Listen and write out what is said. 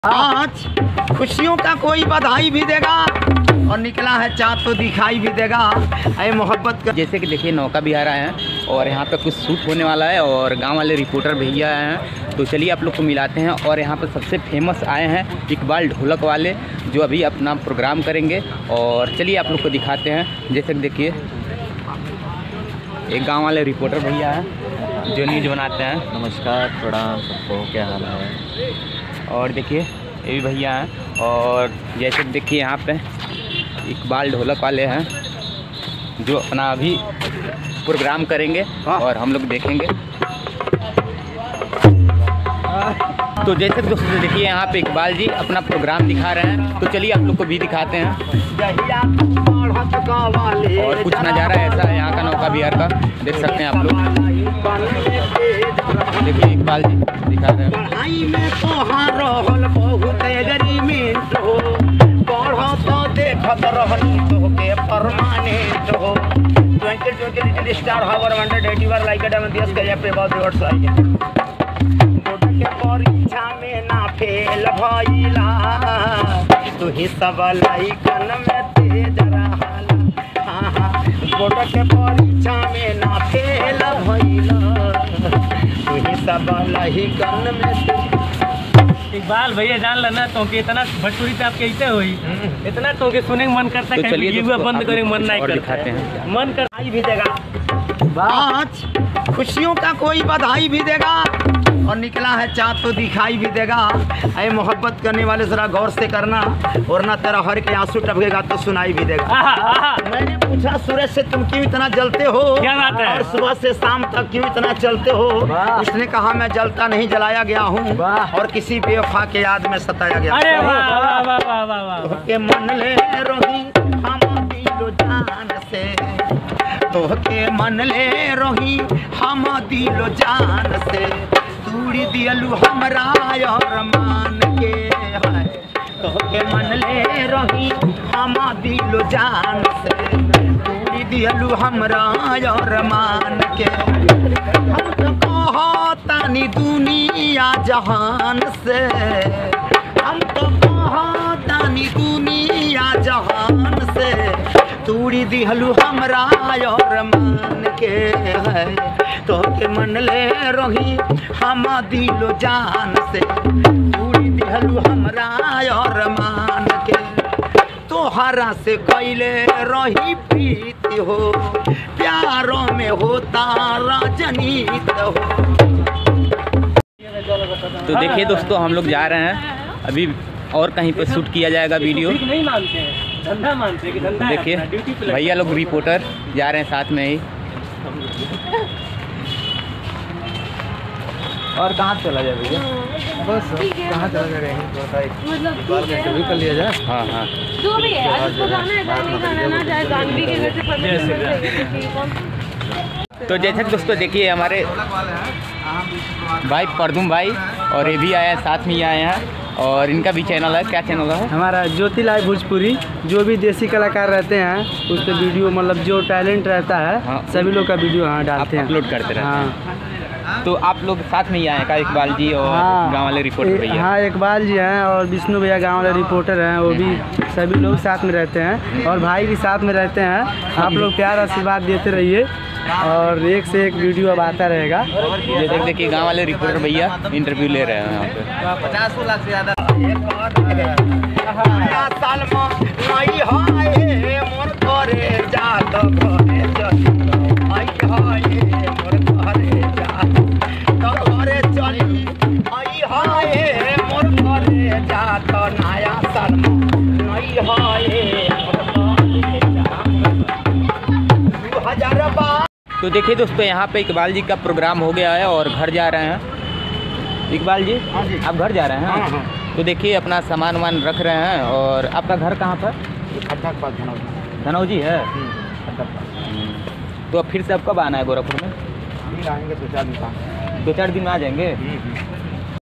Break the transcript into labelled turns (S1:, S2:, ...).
S1: आज खुशियों का कोई बधाई भी देगा और निकला है चाँद तो दिखाई भी देगा। अरे मोहब्बत का
S2: जैसे कि देखिए नौका बिहार आए हैं और यहाँ पे कुछ शूट होने वाला है और गांव वाले रिपोर्टर भैया आए हैं, तो चलिए आप लोग को मिलाते हैं। और यहाँ पर सबसे फेमस आए हैं इकबाल ढोलक वाले, जो अभी अपना प्रोग्राम करेंगे और चलिए आप लोग को दिखाते हैं। जैसे कि देखिए एक गाँव वाले रिपोर्टर भैया हैं जो न्यूज़ बनाते हैं।
S3: नमस्कार, प्रणाम सबको, क्या हाल है।
S2: और देखिए ये भी भैया हैं और जैसे देखिए यहाँ पे इकबाल ढोलक वाले हैं जो अपना अभी प्रोग्राम करेंगे और हम लोग देखेंगे। तो जैसे दोस्तों देखिए यहाँ पे इकबाल जी अपना प्रोग्राम दिखा रहे हैं, तो चलिए आप लोग को भी दिखाते हैं। और कुछ नज़ारा ऐसा है यहाँ का नौका बिहार का, देख सकते हैं आप लोग। देखिए इकबाल जी दिखा रहे हैं।
S1: पढ़ाई में तोहार रहल बहुत एग्रीमेंट हो, पढ़ो तो देखत रहनी तोहके परमानेंट हो। ट्विंकल ट्विंकल लिटिल स्टार हावर वांटेड 80 बार लाइक इट एंड दिस के पे बहुत वर्ड्स आई है। बोर्ड के परीक्षा में ना फेल भइला, तू ही सब लाइकन में तेज रहला। हां हां, बोर्ड के परीक्षा में ना फेल भइला, सब लाइकन में।
S4: इकबाल भैया जान लेना तो कि इतना भटूरी से आप कैसे हुई, इतना तो कि सुने मन करता है,
S2: चलिए
S4: बंद करें मन नहीं
S2: करते
S4: करते
S2: हैं।
S4: मन कर
S1: बधाई भी देगा। आज खुशियों का कोई बधाई भी देगा और निकला है चाँद तो दिखाई भी देगा। अरे मोहब्बत करने वाले जरा गौर से करना, वरना तेरा हर के आंसू टपकेगा तो सुनाई भी देगा। मैंने पूछा सूरज से तुम क्यों इतना जलते हो,
S4: क्या बात है?
S1: और सुबह से शाम तक क्यों इतना चलते हो। उसने कहा मैं जलता नहीं, जलाया गया हूँ और किसी बेवफा के याद में सताया गया।
S4: अरे वाह वाह वाह वाह वाह वाह।
S1: के मन ले रोही हम दिलो जान से, तोहके मन ले रोही हम दिलो जान से, तूड़ी दियलू हमरा और मान के है। तोहके मन ले रोही हम दिलो जान से, तूड़ी दियलू हमरा और मान के। हम तो कहतानी दुनिया जहान से, हम तो कहतानी दुनिया जहान से, तूड़ी दिहलू हमरा और मान के है। तोहके मन ले रही हम दिलो जान से, तूड़ी दिहलू हमरा और मान के। तोहरा से कैले रही प्रीति हो, प्यारों में होता राजनीत हो।
S2: तो देखिए दोस्तों हम लोग जा रहे हैं अभी और कहीं पर शूट किया जाएगा वीडियो।
S4: नहीं मानते हैं, धंधा मानते हैं कि धंधा है।
S2: देखिए भैया लोग रिपोर्टर जा रहे हैं साथ में ही। और कहाँ चला जाए भैया?
S3: बस कहाँ चला जाएंगे, मतलब कर लिया जाए।
S2: हाँ हाँ
S5: जो भी है, आज उसको जाना है, जाने जाना ना जाए, जानवी के घर से
S2: तो जैसे दोस्तों देखिए हमारे भाई परदुम भाई और ये भी आए हैं, साथ में ही आए हैं और इनका भी चैनल है। क्या चैनल है?
S6: हमारा ज्योति लाइव भोजपुरी। जो भी देसी कलाकार रहते हैं उस पर वीडियो, मतलब जो टैलेंट रहता है
S2: हाँ,
S6: सभी लोग का वीडियो यहाँ डालते हैं,
S2: अपलोड करते रहते हैं। तो आप लोग साथ में ही आए का इकबाल जी और गाँव वाले रिपोर्टर भैया?
S6: हाँ, इकबाल जी हैं और विष्णु भैया गाँव वाले रिपोर्टर हैं, वो भी सभी लोग साथ में रहते हैं और भाई भी साथ में रहते हैं। आप लोग प्यार आशीर्वाद देते रहिए और एक से एक वीडियो अब आता रहेगा।
S2: जैसे देखिए गाँव वाले रिपोर्टर भैया इंटरव्यू ले रहे हैं यहाँ पे।
S3: 50 लाख से ज़्यादा
S2: तो देखिए दोस्तों यहाँ पे इकबाल जी का प्रोग्राम हो गया है और घर जा रहे हैं। इकबाल जी आप घर जा रहे हैं?
S1: हाँ हाँ।
S2: तो देखिए अपना सामान वामान रख रहे हैं। और आपका घर कहाँ पर?
S1: खड्डा के पास
S2: धनौजी है। तो अब फिर से अब कब आना है गोरखपुर में?
S1: आएंगे 2-4 दिन।
S2: 2-4 दिन में आ जाएंगे।